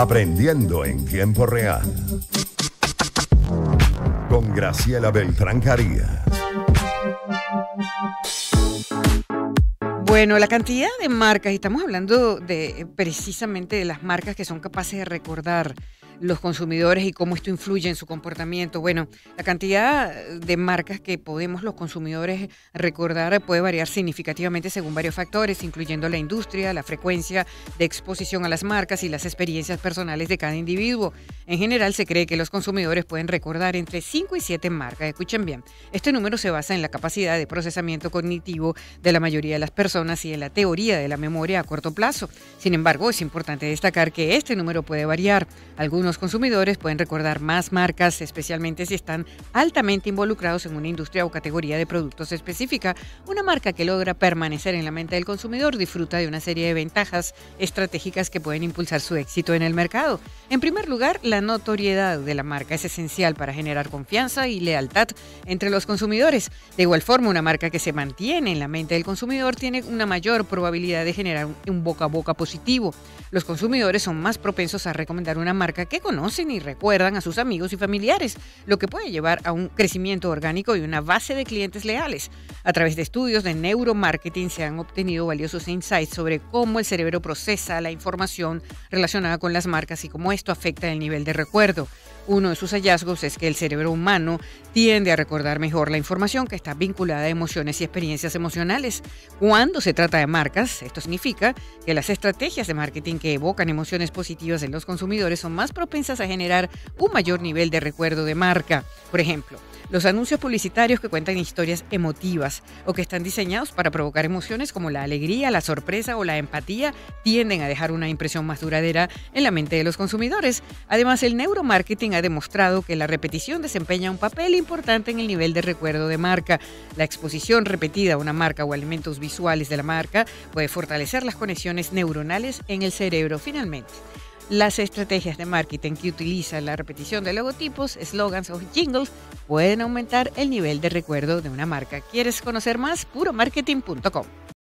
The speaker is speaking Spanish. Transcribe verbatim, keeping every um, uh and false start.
Aprendiendo en tiempo real. Con Graciela Beltrán Carías. Bueno, la cantidad de marcas, y estamos hablando de precisamente de las marcas que son capaces de recordar los consumidores y cómo esto influye en su comportamiento. Bueno, la cantidad de marcas que podemos los consumidores recordar puede variar significativamente según varios factores, incluyendo la industria, la frecuencia de exposición a las marcas y las experiencias personales de cada individuo. En general, se cree que los consumidores pueden recordar entre cinco y siete marcas. Escuchen bien, este número se basa en la capacidad de procesamiento cognitivo de la mayoría de las personas y en la teoría de la memoria a corto plazo. Sin embargo, es importante destacar que este número puede variar. Algunos consumidores pueden recordar más marcas, especialmente si están altamente involucrados en una industria o categoría de productos específica. Una marca que logra permanecer en la mente del consumidor disfruta de una serie de ventajas estratégicas que pueden impulsar su éxito en el mercado. En primer lugar, la notoriedad de la marca es esencial para generar confianza y lealtad entre los consumidores. De igual forma, una marca que se mantiene en la mente del consumidor tiene una mayor probabilidad de generar un boca a boca positivo. Los consumidores son más propensos a recomendar una marca que conocen y recuerdan a sus amigos y familiares, lo que puede llevar a un crecimiento orgánico y una base de clientes leales. A través de estudios de neuromarketing se han obtenido valiosos insights sobre cómo el cerebro procesa la información relacionada con las marcas y cómo esto afecta el nivel de recuerdo. Uno de sus hallazgos es que el cerebro humano tiende a recordar mejor la información que está vinculada a emociones y experiencias emocionales. Cuando se trata de marcas, esto significa que las estrategias de marketing que evocan emociones positivas en los consumidores son más propensas a generar un mayor nivel de recuerdo de marca. Por ejemplo, los anuncios publicitarios que cuentan historias emotivas o que están diseñados para provocar emociones como la alegría, la sorpresa o la empatía tienden a dejar una impresión más duradera en la mente de los consumidores. Además, el neuromarketing ha demostrado que la repetición desempeña un papel importante en el nivel de recuerdo de marca. La exposición repetida a una marca o elementos visuales de la marca puede fortalecer las conexiones neuronales en el cerebro. Finalmente, las estrategias de marketing que utilizan la repetición de logotipos, eslogans o jingles pueden aumentar el nivel de recuerdo de una marca. ¿Quieres conocer más? puro marketing punto com.